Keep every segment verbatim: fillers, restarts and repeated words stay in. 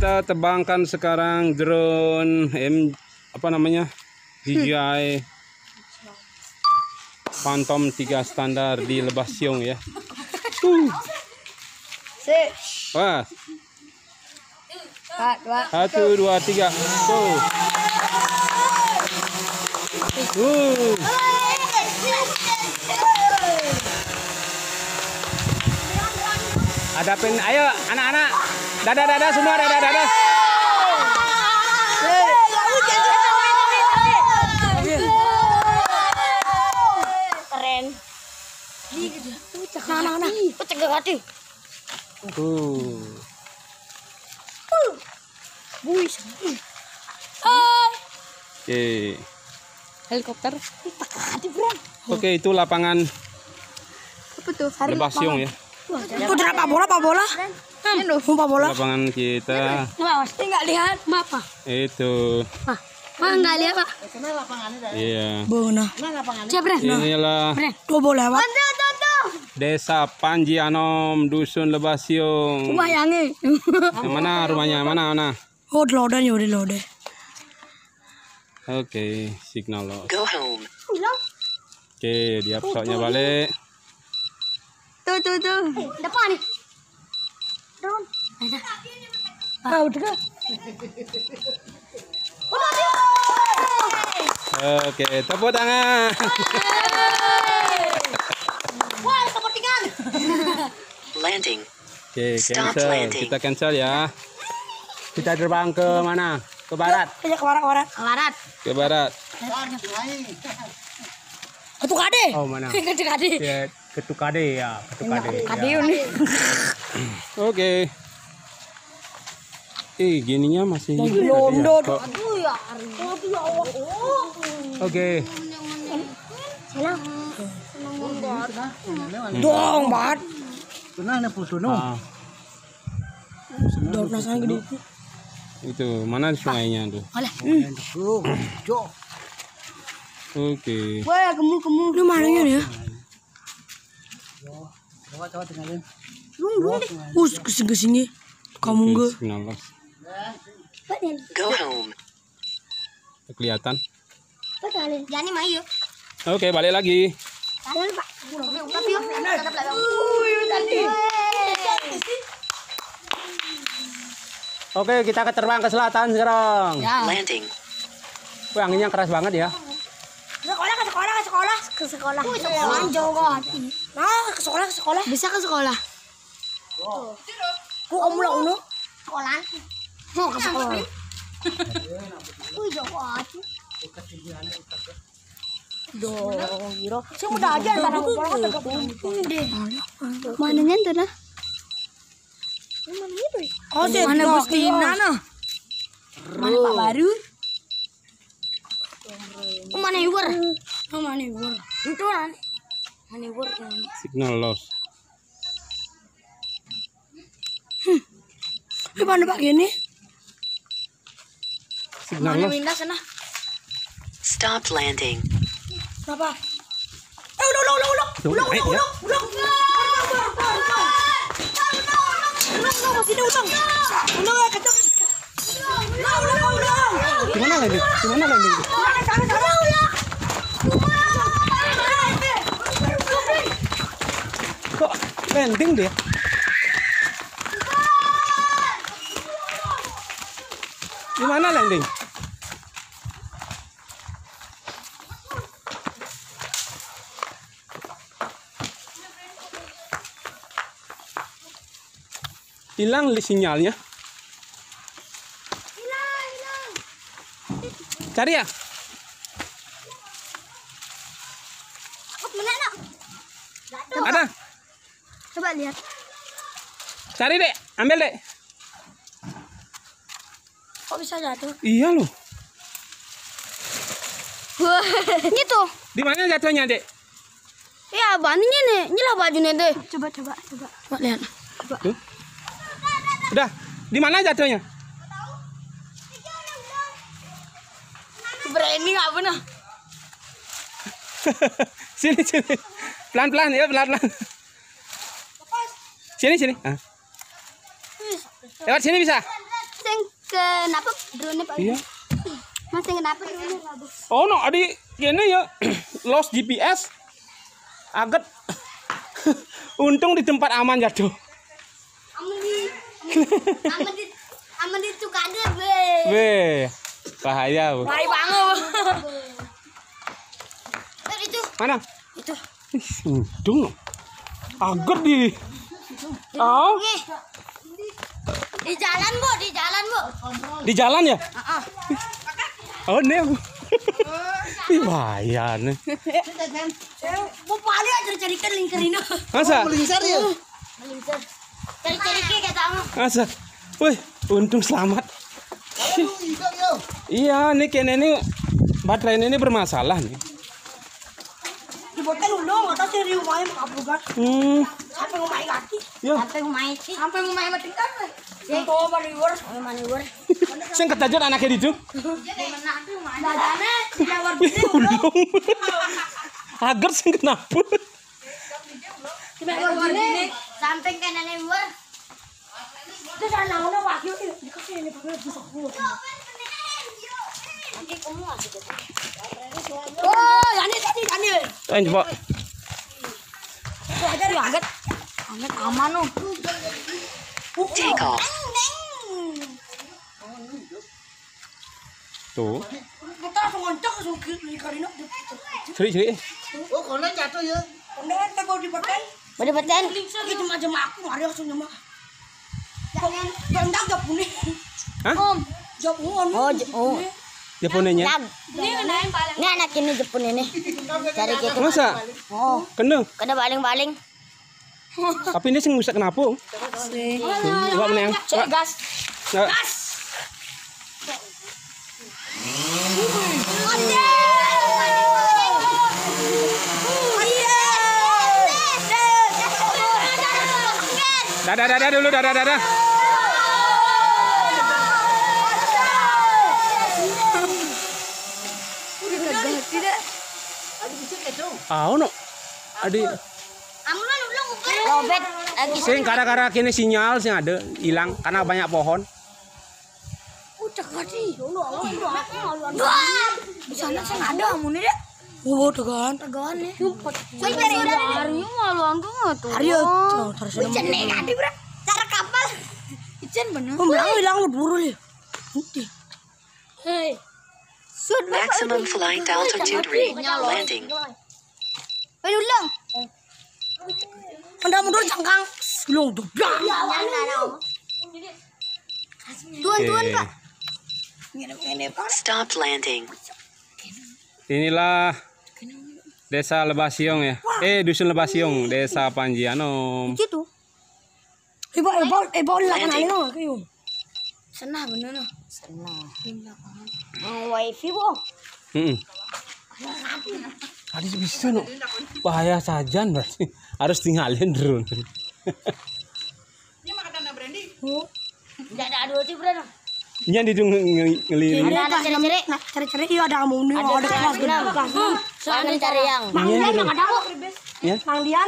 kita terbangkan sekarang drone M apa namanya D J I Phantom tiga standar di Lebah Siung ya. Uh. Wah. Satu dua tiga. Tuh. Uh. Hadapin, ayo anak-anak. Dadah dadah semua, dadah dadah. Keren. Anak-anak, cegah hati. Tuh. Buis. Oke. Helikopter. Oke, itu lapangan Apa tuh? Lebah Siung ya. Itu apa bola, apa bola? Apa bola? Lapangan kita. Pasti nggak lihat, apa? Itu. Pak, Pak nggak lihat Pak. Iya. Bona. Siapa? Inilah Dua bola Pak. Desa Panji Anom, Dusun Lebah Siung. Rumah yangi. Yang mana rumahnya? Mana mana? Oh, di lode ya, di lode. Oke, signal loss. Go home. Oke, dia pesawatnya balik. Tuh, tuh, tuh. Depan nih. Drone. Ah, udah. Oke, tepuk tangan. Wah, tepuk tangan. Landing. Oke, cancel. Kita cancel ya. Kita terbang ke mana? Ke barat. Ke barat, barat. Ke barat. Ke barat. Ketuk Kade. Oh, mana? Ketuk Kade. Ya, Ketuk Kade ya, Ketuk Kade. Kade ini. Oke. Eh, gininya masih Londo. kok. Aduh ya. Aduh ya Allah. Oke. Dong, Bat. Tunang na po tunong. Ah, Dong nasan gede. itu mana sungainya tuh? Alah. Oh, jo. Oke. Wah, kemu-kemu. Ini mananya ya? Coba coba tinggalin. Us kesing-kesingnya. Kamu Oke, enggak. signal loss. Go home. Kelihatan. Jani mah yuk. Oke, balik lagi. Jangan, Pak. Tapi yuk, tetap belakang. Uh, tadi. Oke, kita ke terbang ke selatan sekarang. Ya. Landing. Wah, anginnya keras banget ya. Sekolah ke sekolah ke sekolah ke sekolah. Ke sekolah jauh banget. Nah, ke sekolah ke sekolah. Bisa ke sekolah. Ku om lo uno. Sekolah. Mau ke sekolah. Ku jauh banget. Dong, Giro. Saya udah aja antara sekolah ke sekolah. Mananya entar lah. Oh, mana Gustina noh? Mana Pak Baru? Oh, mana Iwer? Oh, mana Iwer? Itu kan? Mana Iwer? Signal loss. Ini mana Pak gini? Signal Mana loss. pindah sana? Stop landing. Kenapa? Eh, udah, udah, udah, udah. Tuh, Udah, naik udah, ya. udah, udah. Sini ulang. Ulang, ketuk. Ulang, ulang, ulang. Gimana landing? Gimana landing? Sana, sana, ulang. Kok landing dia? Gimana landing? Hilang sinyalnya. Cari ya? Mana nak? Ada. Coba lihat. Cari dek, ambil dek. Kok bisa jatuh? Iya loh. Wah, gitu. Di mana jatuhnya dek? Ya, baninya nih. Inilah bajunya deh. Coba, coba, coba. Coba lihat. Coba. Tuh. Udah, di mana jatuhnya? Berani nggak benar? Sini sini. Pelan-pelan ya, pelan-pelan. Sini sini. Ah. Lewat sini bisa? sing kenapa drone Pak? Iya. Mas sing kenapa drone? Oh no, adi gini ya lost G P S. Aget. Untung di tempat aman jatuh. Aman di aman di aman di tukade be. Be. Bahaya, Bu. Bahaya banget. Itu. Mana? Itu. Ih, untung. Aget di. Oh. Di jalan, Bu, di jalan, Bu. Di jalan ya? Heeh. Oh, ini. Ih, bahaya nih. Bu pali aja carikan lingkarin. Masa? Melingkar ya. Melingkar. Cari-cari ke kata Ama. Masa? Wih, untung selamat. Iya, nih kayaknya ini baterai ini bermasalah nih. Di botel ulung atau sih di rumahnya kabur kan? Hmm. Sampai rumah kaki. Ya. Sampai rumah itu. Sampai rumah mati kan? Itu maniwer. Maniwer. Sing ketajut anaknya di situ. Dadane jawar Wih, ulung. Agar sing kenapa? Sampai ke nenek luar. Itu cara naonnya wakil dikasih ini pakai bisa kuat. Nanti kamu aja. Oh, yani tadi yani. Eh, coba. Itu aja diangkat. Angkat aman loh. Take off. Tuh. Kita langsung ngoncok langsung lingkarin aja. Ceri-ceri. Oh, kono jatuh ya. Kemudian kita bawa di beten. Bawa di beten. Itu macam aku mari langsung nyemak. Jangan jangan jawab ini. Hah? Om, jawab on. Oh, oh. Japonenya. Ini kenain paling. Ini anak ini Jepun ini. Cari kita. Masa? Oh, Kena. kena baling-baling. Tapi ini sing rusak kenapa? Enggak meneng. Cek gas. Nggak. Gas. Dadah, dadah dulu, dadah, dadah. Ah, no. Adi. Amulan ulang ukur. Robet lagi. Sing gara-gara kini sinyal sing ada hilang karena banyak pohon. Udah kali. Di sana sih ada amun deh. Oh, tegan. Tegan nih. Saya cari hari malu anggung tuh. Hari tuh harus ada. Ijen nih ada bro. Cara kapal. Ijen bener. Oh, bilang bilang lu buru ya. Bukti. Hei. Maximum flight altitude reach. Landing. Ayo ulang. Anda mundur cangkang. Belum dobrak. Tuan tuan Pak. Stop landing. Inilah Desa Lebasiong ya. Eh, Dusun Lebasiong, Desa Panjianom. Gitu. Ibu ibu ibu lakukan hal ini kayu. Senah bener no. Senah. Mau wifi bu. Hmm. Tadi bisa no. Bahaya saja berarti. Harus tinggalin drone. Ini makan dana brandy. Enggak ada aduh sih bro. Iya di ngeliling. Ada ada cari-cari. Cari-cari iya ada amun ada kelas kelas. Soalnya cari yang. Mang Dian ada kok. Ya. Mang Dian.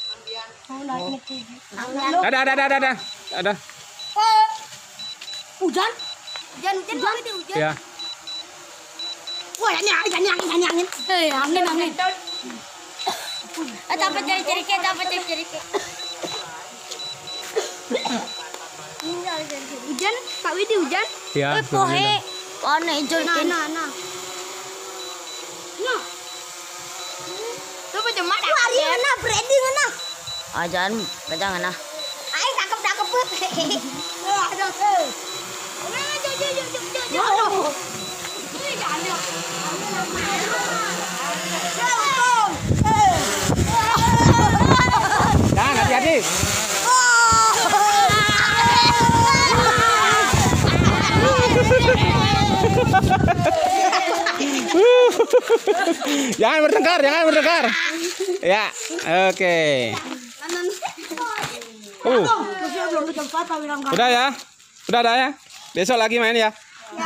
Ada ada ada ada ada. Hujan? Hujan hujan hujan hujan. Ya. Wah, ini angin angin angin angin. Eh, angin angin. Eh, dapat cari-cari ke, dapat cari-cari ke. Hujan, Pak Widi hujan? Ya. Eh, pohe. Warna hijau nah, nah, nah. Nah. Coba cuma dah. Hari mana branding mana? Ah, jangan, jangan nah. Ayo cakep cakep. Eh, ada eh. Jangan hati-hati. Jangan bertengkar, jangan bertengkar. Ya, oke. Uh, udah ya, udah ada ya. Besok lagi main ya.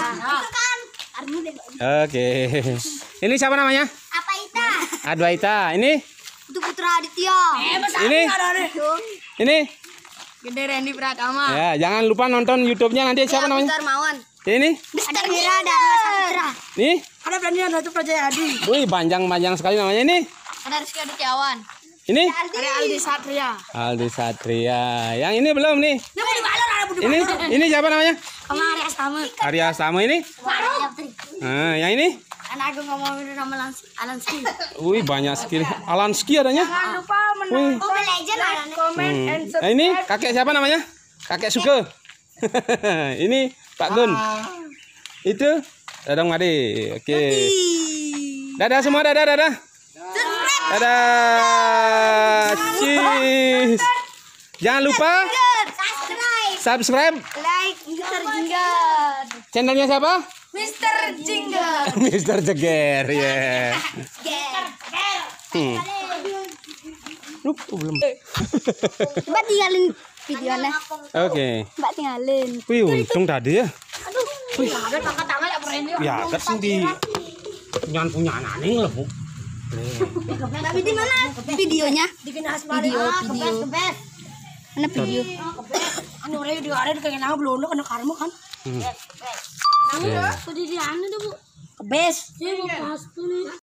Oke. Ini siapa namanya? Apa Ita? Adwaita. Ini? Itu Putra Aditya. Eh, Ini? Ini? Gede Randy Pratama. Ya, jangan lupa nonton YouTube-nya nanti siapa namanya? Darmawan. Ini? Mister Mira dan Sandra. Nih? Ada Brandi dan Datu Projayadi. Wih, panjang-panjang sekali namanya ini. Ada Rizky Adityawan. Ini? Ada Aldi Satria. Aldi Satria. Yang ini belum nih. Ini Budi Balon, ada Budi Ini? Ini siapa namanya? Sama Arya Astama. Arya Astama ini? Nah, yang ini? Anak aku ngomongin nama Alanski. Wih, banyak skill. Alanski adanya. Jangan lupa Wih. Mobile Legend ada. Komen and Hmm. Nah, ini kakek siapa namanya? Kakek Suke. Ini Pak Gun. Itu Dadang Madi. Oke. Dadah semua, dadah, dadah. Dadah. Cheers. Jangan lupa Subscribe. subscribe Like Mister Jinggar. channelnya siapa? Mister Jinggar. Mister Jeger, ya. Hmm. Lupa belum. Mbak tinggalin videonya. Oke. Mbak tinggalin. Wih, untung tadi ya. Wih, ada kakak tangan ya Brandi. Ya, kan sing di punya punya anane lebu. Tapi di mana videonya? Video, video. Mana video? Anu orang di ada kayak nang belum kena karma kan? Hmm. Nang udah di anu tuh Bu. Kebes.